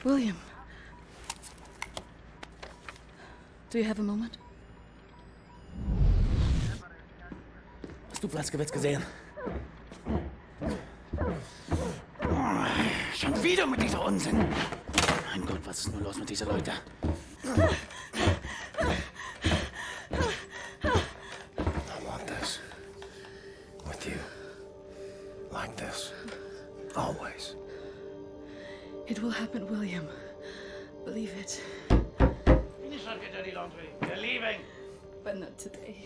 William. Do you have a moment? Hast du Blazkowicz gesehen? Schon wieder mit dieser Unsinn. Mein Gott, was ist nur los mit diesen Leuten? I want this. With you. Like this. Always. It will happen, William. Believe it. Finish up your dirty laundry. We're leaving. But not today.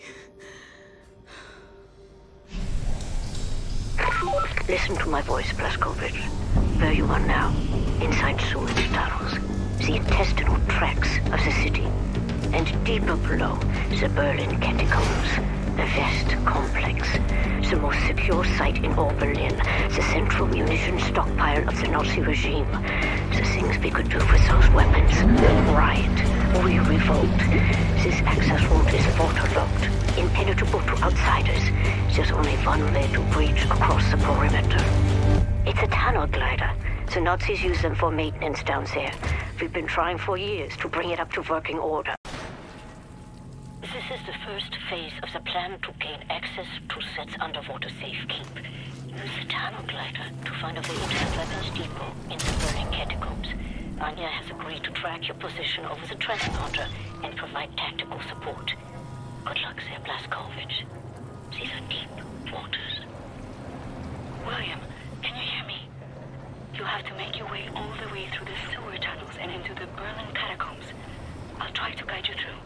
Listen to my voice, Blazkowicz. Where you are now, inside sewage tunnels, the intestinal tracts of the city, and deeper below, the Berlin Catacombs, the West Complex, the most secure site in all Berlin, the central munition stockpile of the Nazi regime. The things we could do with those weapons. Riot. We revolt. This access route is waterlogged, impenetrable to outsiders. There's only one way to breach across the perimeter. It's a tunnel glider. The Nazis use them for maintenance down there. We've been trying for years to bring it up to working order. This is the first phase of the plan to gain access to Set's underwater safekeep. Use the tunnel glider to find a way into the weapons depot in the Berlin Catacombs. Anya has agreed to track your position over the transponder and provide tactical support. Good luck there, Blazkowicz. These are deep waters. William, can you hear me? You have to make your way all the way through the sewer tunnels and into the Berlin Catacombs. I'll try to guide you through.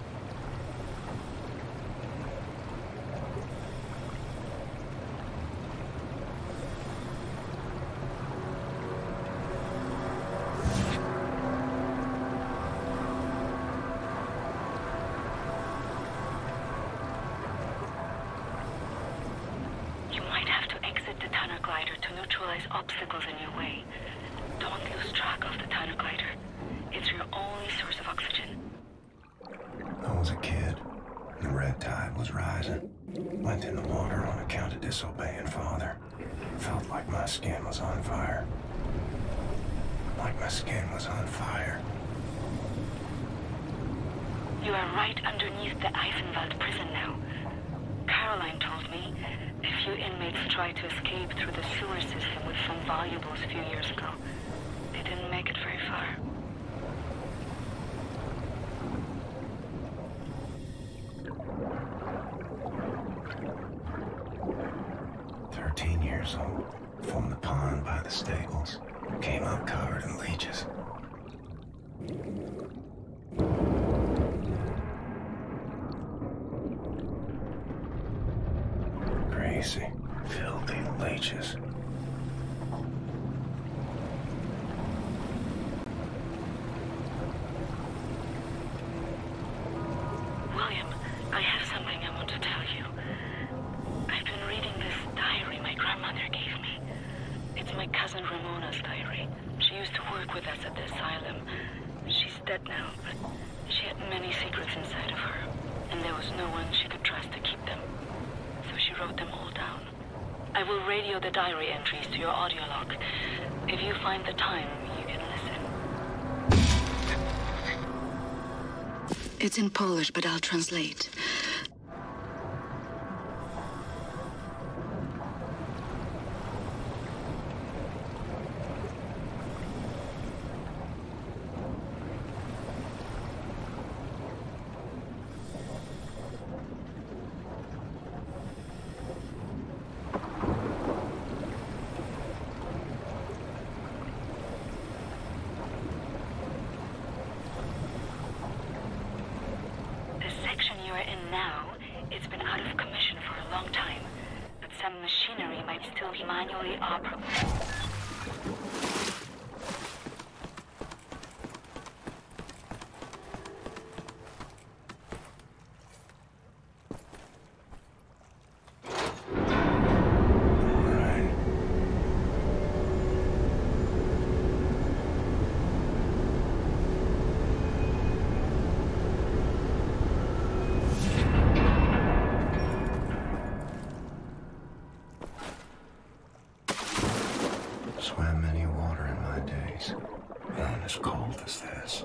Obstacles in your way. Don't lose track of the tunnel glider. It's your only source of oxygen. I was a kid. The red tide was rising. Went in the water on account of disobeying father. Felt like my skin was on fire. Like my skin was on fire. You are right underneath the Eisenwald prison now. Caroline told me a few inmates tried to escape through the sewer system with some valuables a few years ago. They didn't make it very far. Years old, from the pond by the stables, came up covered in leeches. Crazy, filthy leeches. William, I have something I want to tell you. I've been reading this diary my grandmother gave me. It's my cousin Ramona's diary. She used to work with us at the asylum. She's dead now, but she had many secrets inside of her, and there was no one she could trust to keep them. So she wrote them all down. I will radio the diary entries to your audio log. If you find the time, you can listen. It's in Polish, but I'll translate. Swam many water in my days. On as cold as this.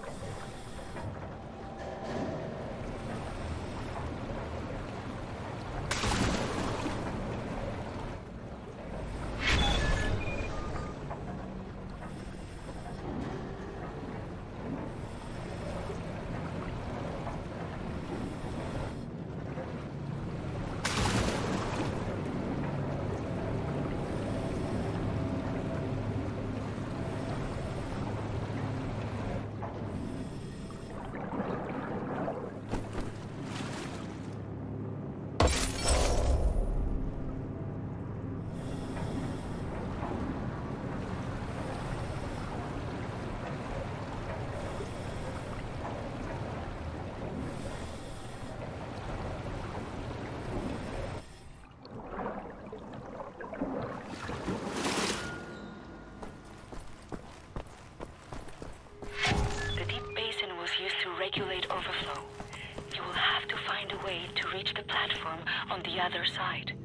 Regulate overflow. You will have to find a way to reach the platform on the other side.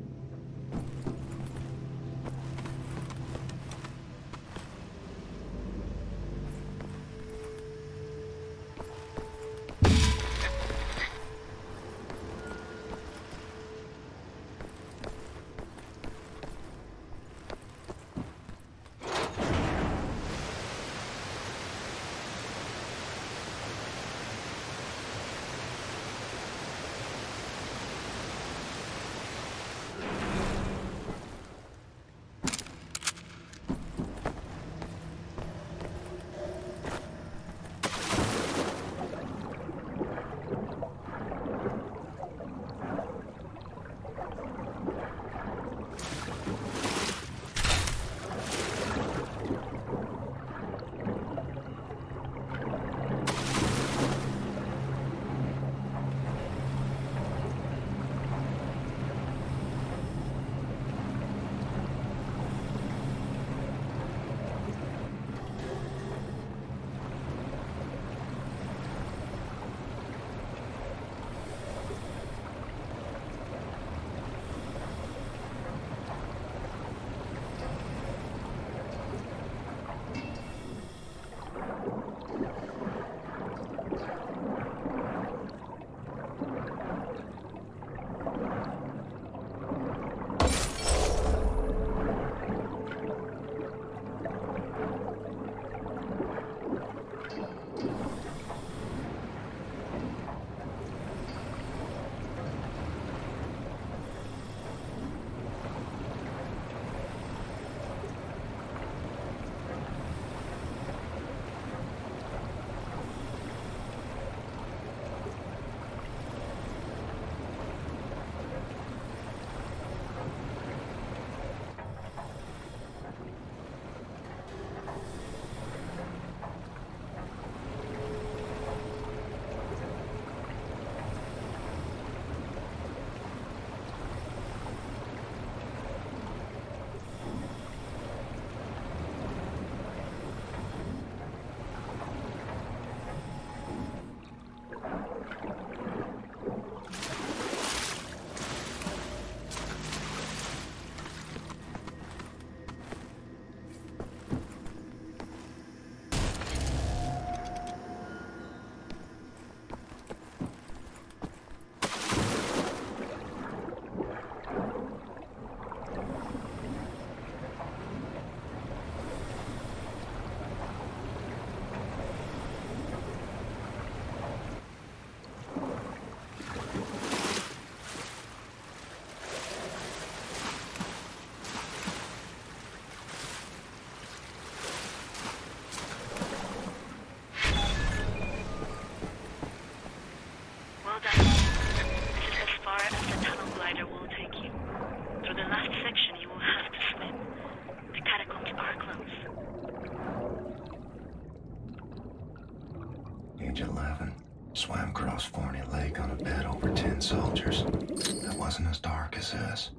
Age 11. Swam across Forney Lake on a bed over 10 soldiers. That wasn't as dark as this.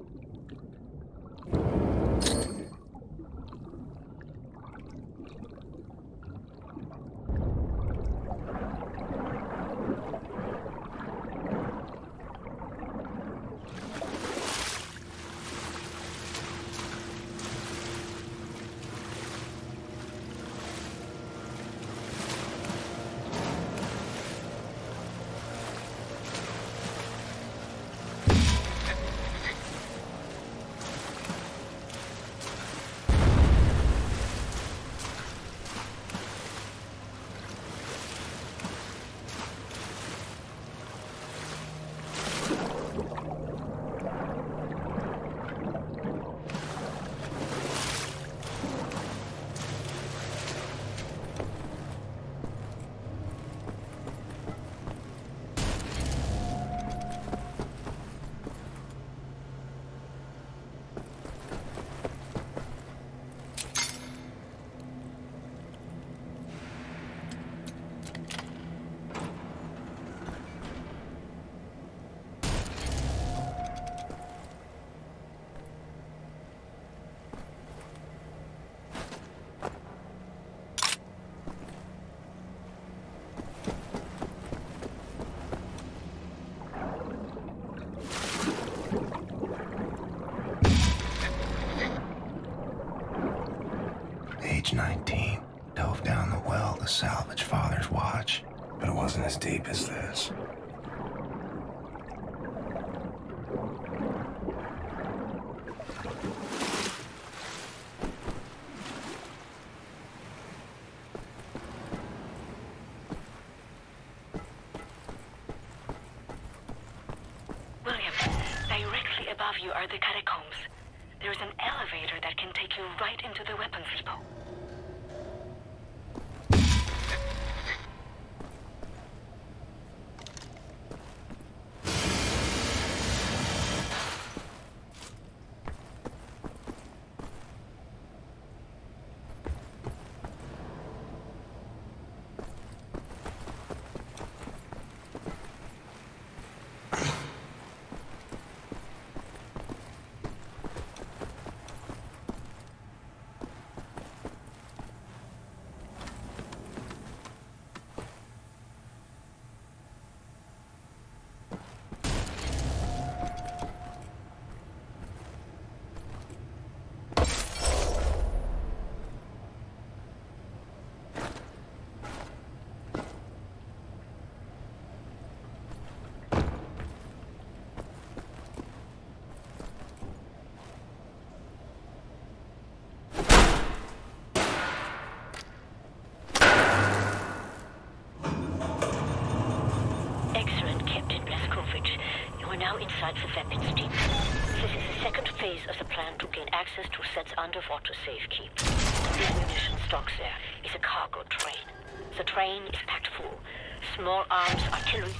age 19, dove down the well to salvage Father's watch, but it wasn't as deep as this. William, directly above you are the Catacombs. There's an elevator that can take you right into the weapons depot. Excellent, Captain Blazkowicz. You are now inside the weapons depot. This is the second phase of the plan to gain access to Set's underwater safekeep. This munition stocks there is a cargo train. The train is packed full. Small arms, artillery...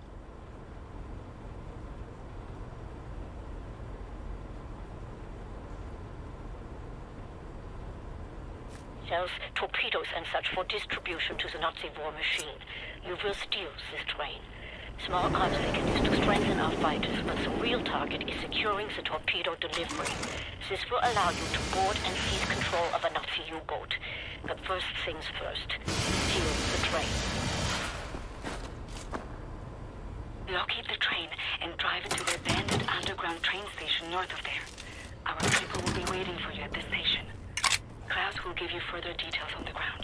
shells, torpedoes and such for distribution to the Nazi war machine. You will steal this train. Small arms they can use to strengthen our fighters, but the real target is securing the torpedo delivery. This will allow you to board and seize control of a Nazi U-boat. But first things first, steal the train. Locate the train and drive it to the abandoned underground train station north of there. Our people will be waiting for you at the station. Klaus will give you further details on the ground.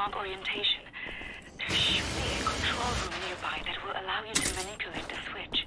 wrong orientation. There should be a control room nearby that will allow you to manipulate the switch.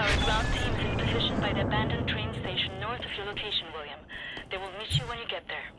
By the abandoned train station north of your location, William. They will meet you when you get there.